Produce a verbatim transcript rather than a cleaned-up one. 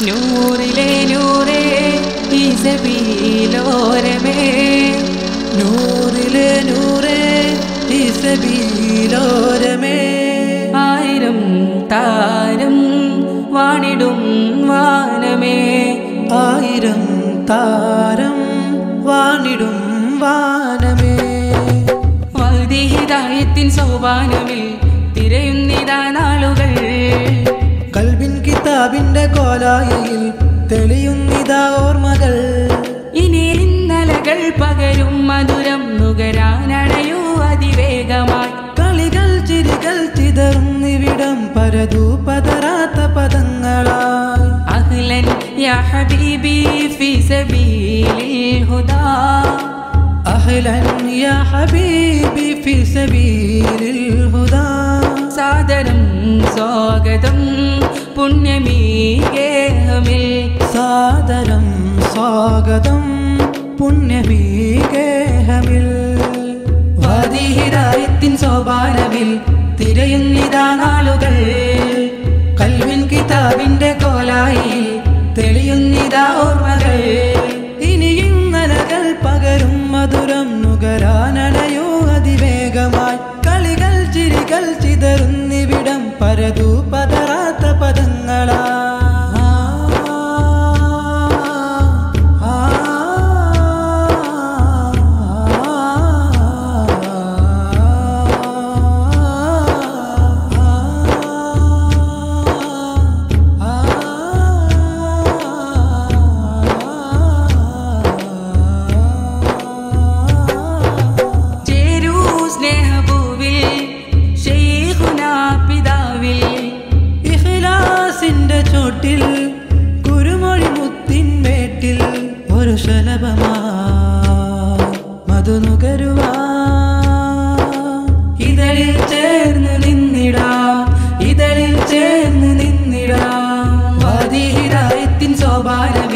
നൂറിലെ നൂറേ ഈ സബീലോരമേ നൂറിലെ നൂറേ ഈ സബീലോരമേ ആയിരം താരം വാണിടും വാനമേ ആയിരം താരം വാണിടും വാനമേ ഹിദായത്തിൻ സോപാനമിൽ തിരയുന്നിതാ നാളുകൾ കൽബിൻ കിതാബിന്റെ കോലായിൽ തെളിയുന്നിതാ ഓർമ്മകൾ ഇനി ഇന്നലകൾ പകരും മധുരം നുകരാനണയൂ അതിവേഗമായി കളികൾ ചിരികൾ ചിതറുന്നിവിടം പരതു പതരാത്ത പദങ്ങളായി അഹ്ലൻ യാ ഹബീബി ഫീ സബീലിൽ ഹുദാ അഹ്ലൻ യാ ഹബീബി ഫീ സബീലിൽ ഹുദാ സാദരം സ്വാഗതം പുണ്യമീ ഗേഹമിൽ സാദരം സ്വാഗതം പുണ്യമീ ഗേഹമിൽ വാദി ഹിദായത്തിൻ സോപാനമിൽ തിരയുന്നിതാ നാളുകൾ കൽവിൻ കിതാബിന്റെ കോലായിൽ തെളിയുന്നിതാ ഓർമ്മകൾ ഇനി ഇന്നലകൾ പകരും മധുരം നുകരാനണയോ അതിവേഗമായി കളികൾ ചിരികൾ ചിതറുന്നിവിടം പരതു പതരാത്ത പദങ്ങളാ ചോട്ടിൽ കുരുമൊഴി മുത്തിൻമേട്ടിൽ ഒരു ശലഭമാ മധുനുകരുവാ ഇതളിൽ ചേർന്ന് നിന്നിടാ ഇതളിൽ ചേർന്ന് നിന്നിടാ വാദി ഹിദായത്തിൻ സോപാനം